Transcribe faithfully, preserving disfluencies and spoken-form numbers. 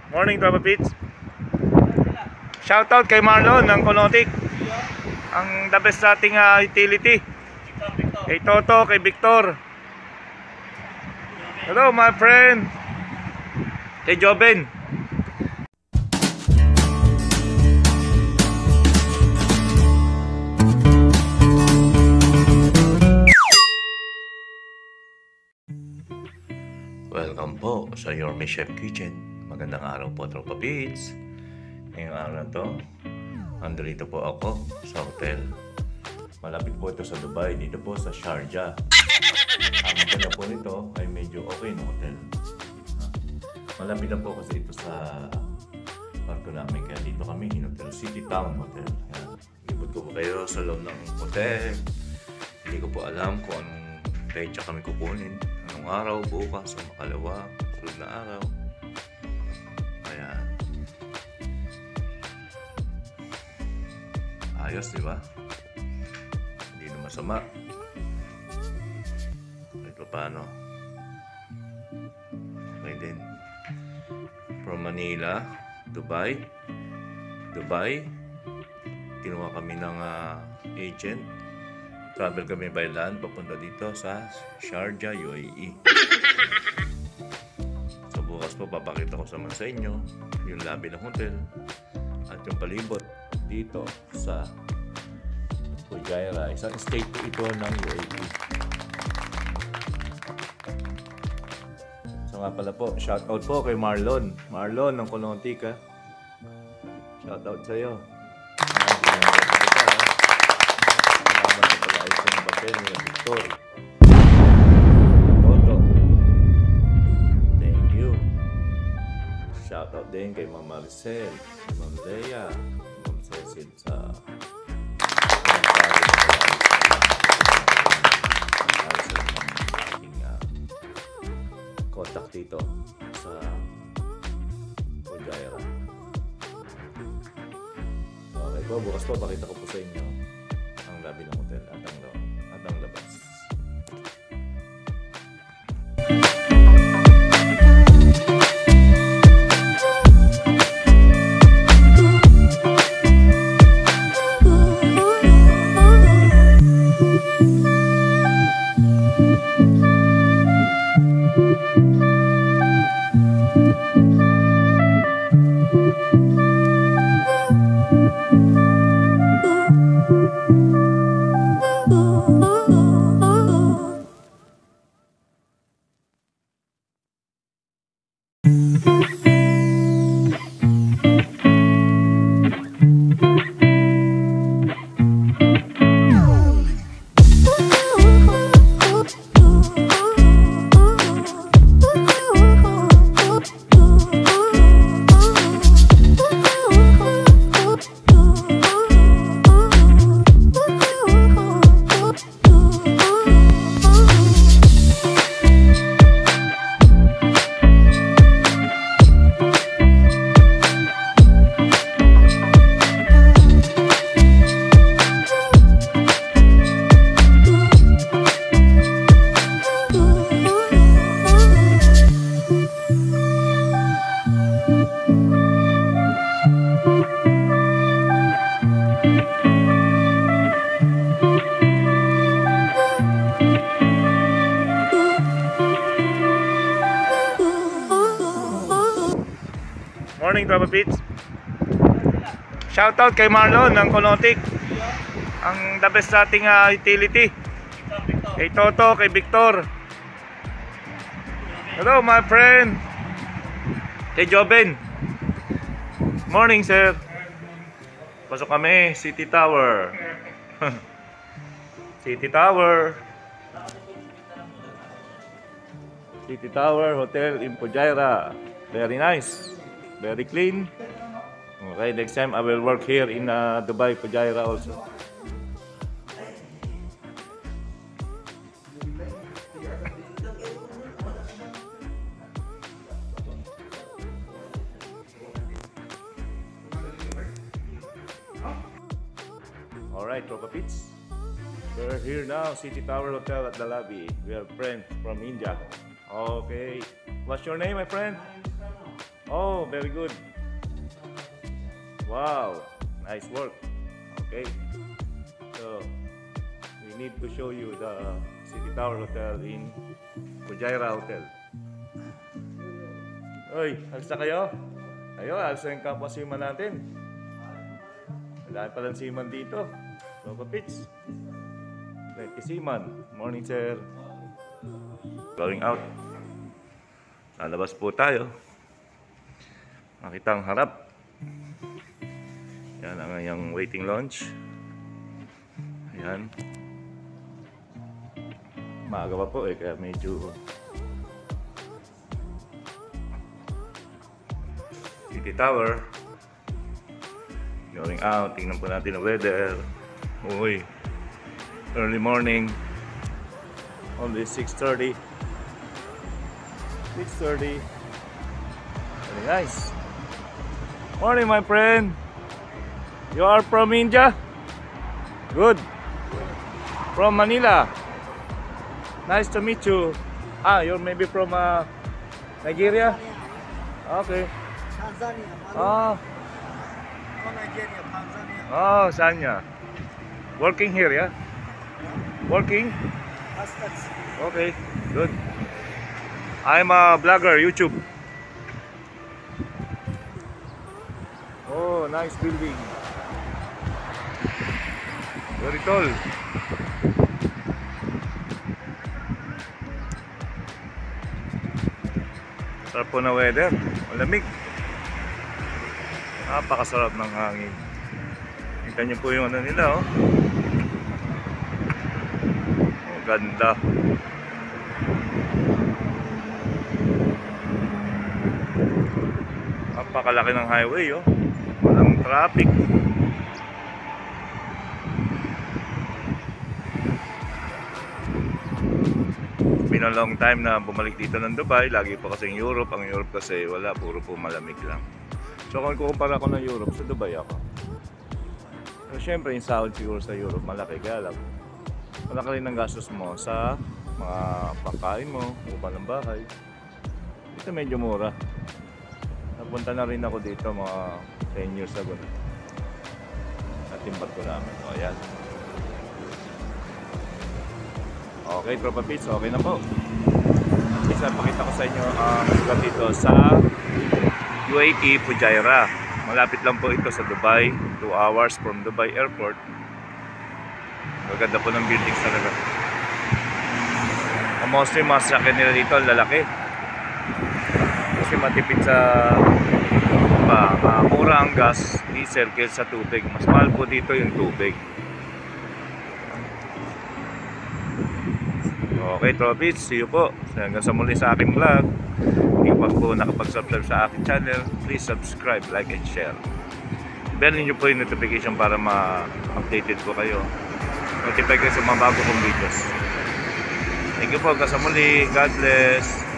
Morning, Tropa Pits. Shoutout kay Marlon ng Konotik. Ang the best sa ating uh, utility. Kay Toto, kay Victor. Hello, my friend. Kay Joben. Welcome po sa Your My Chef Kitchen. Magandang araw po, Tropa Pits. Ngayong araw na to, andito po ako sa hotel. Malapit po ito sa Dubai, dito po sa Sharjah. Ang hotel na po nito ay medyo okay na hotel. Malapit na po kasi ito sa parko namin, kaya dito kami in-hotel City Town Hotel. Ibot ko po kayo sa loob ng hotel. Hindi ko po alam kung anong pecha kami kukunin. Anong araw, bukas, o makalawa, sunod na araw. Ayan. Ayos, di ba? Hindi na masama. Kahit pa paano. Okay din. From Manila, Dubai. Dubai. Kinuha kami ng uh, agent. Travel kami by land papunta dito sa Sharjah, U A E. So bukas po papakita ko naman sa inyo yung lobby ng hotel at yung palibot dito sa Fujairah. Isang state po ito ng U A E. So nga pala po, shoutout po kay Marlon. Marlon ng Konotik, ha. Shoutout sa iyo. Victor. Toto. Thank you. Shout out din kay Ma'am Maricel, Ma'am Leia, Ma'am Cecil sa aking uh, contact dito sa Fujairah. Okay po, bukas po pakita ko po sa inyo ang lobby ng hotel at ang loob. At ang labas. Morning, Tropa Pits. Shoutout kay Marlon ng Konotik. Ang the best sa ating uh, utility. Kay Toto, kay Victor. Hello, my friend. Kay Joben. Morning, sir. Pasok kami, City Tower. City Tower. City Tower Hotel in Fujairah. Very nice. Very clean. Okay, next time I will work here in uh, Dubai, Fujairah also. Alright, Tropa Pits. We're here now, City Tower Hotel at the lobby. We have friends from India. Okay. What's your name, my friend? Oh, very good. Wow, nice work. Okay. So, we need to show you the City Tower Hotel in Fujairah Hotel. Uy, alsa kayo? Ayo, alsa yung kapwa seaman natin. Wala palang seaman dito. Tropa Pits. Like seaman. Morning, sir. Going out. Lalabas po tayo. Makita ang harap. Yan ang yung waiting lounge. Ayan. Maaga pa po eh, kaya medyo City Tower. Going out, tingnan po natin ang weather. Uy, early morning. Only six thirty. six thirty. Very nice. Morning, my friend. You are from India? Good. From Manila. Nice to meet you. Ah, you're maybe from uh, Nigeria? Okay. Tanzania. Ah, Oh, Nigeria, Tanzania. oh, Sanya. Working here, yeah? Working? That's, that's Okay, good. I'm a blogger, YouTube. Oh, nice building. Very tall. Sarap po na weather. Malamig. Napakasarap ng hangin. Kita niyo po yung ano nila, oh. Oh, ganda. Napakalaki ng highway, oh. Walang traffic. Been a long time na bumalik dito ng Dubai. Lagi pa kasi yung Europe. Ang Europe kasi wala, puro po malamig lang. So kung kukumpara ko ng Europe, sa Dubai ako. So syempre yung sahod siguro sa Europe malaki, kaya lang malaki rin ang gastos mo sa mga pagkain mo, upa ng bahay. Dito medyo mura. Napunta na rin ako dito mga ten years ago na. At yung barko namin. O yan. Okay, Tropa Pits, okay na po. At least pakita ko sa inyo ang lugar dito sa U A E, Fujairah. Malapit lang po ito sa Dubai. two hours from Dubai Airport. Maganda po ng buildings talaga. Ang mostly mga sakyan nila dito, lalaki. Kasi matipid sa ba, uh, mura ang gas, diesel kaysa sa tubig. Mas mahal po dito yung tubig. Okay, Tropits, see you po. Hanggang sa muli sa aking vlog. Hindi pa po nakapag-subscribe sa aking channel, please subscribe, like, and share. Bellin nyo po yung notification para ma-updated po kayo. Notify kayo sa mga bago kong videos. Thank you po, hanggang sa muli. God bless.